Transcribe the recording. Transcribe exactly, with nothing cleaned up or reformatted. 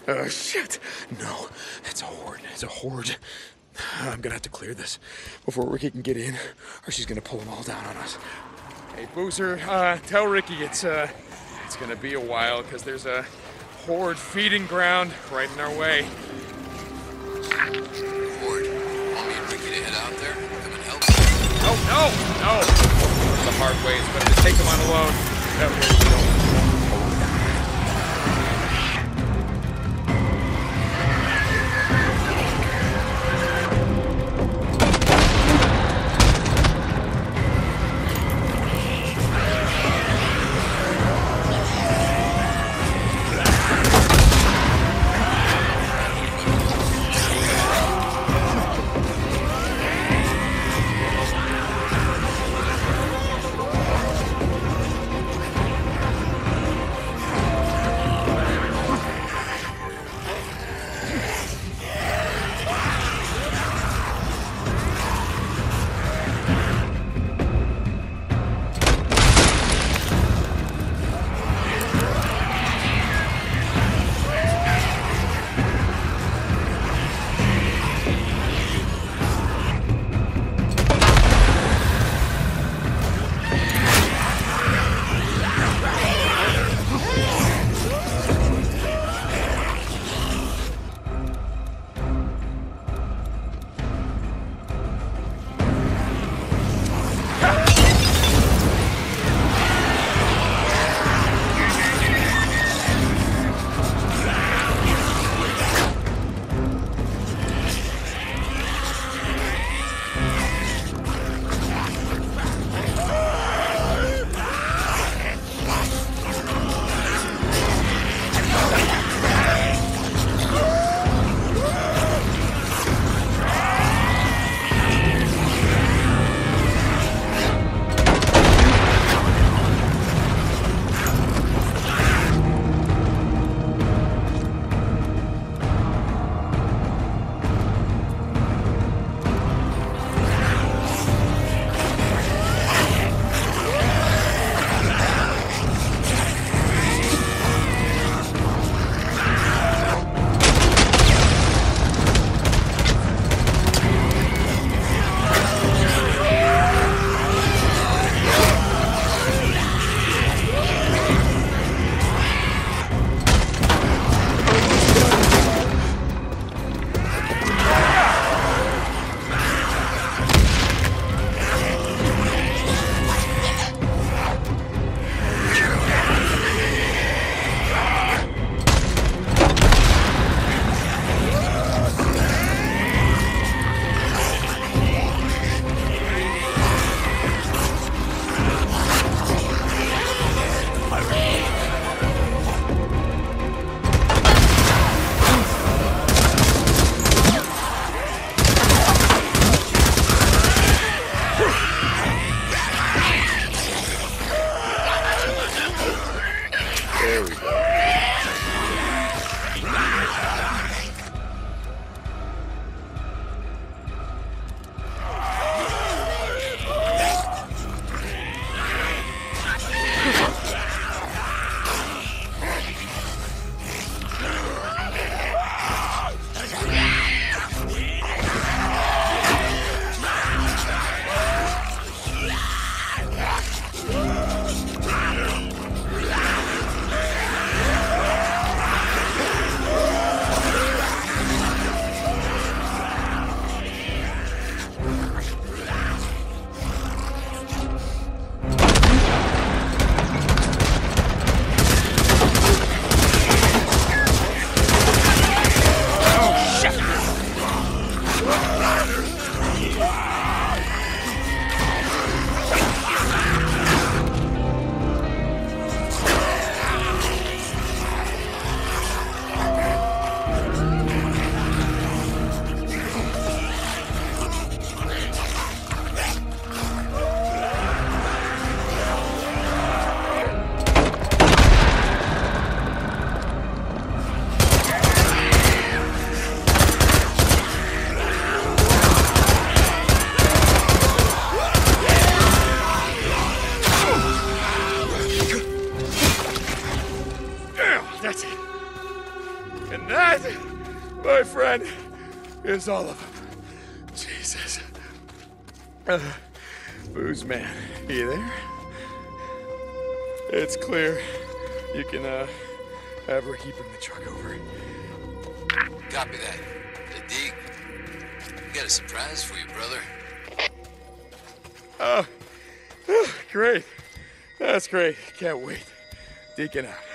Oh, shit. No, it's a horde. It's a horde. I'm gonna have to clear this before Ricky can get in, or she's gonna pull them all down on us. Hey, Boozer, uh, tell Ricky it's, uh, it's gonna be a while, because there's a horde feeding ground right in our way. Horde, want me and Ricky to head out there? Come and help? Oh, no, no! The hard way. It's better to take them on alone. That way we don't. man. It's all of them. Jesus. Uh, Booze man, you there? It's clear. You can, uh, have Ricky bring the truck over. Copy that. Hey, Deke, we got a surprise for you, brother. Oh, oh, great. That's great. Can't wait. Deacon out.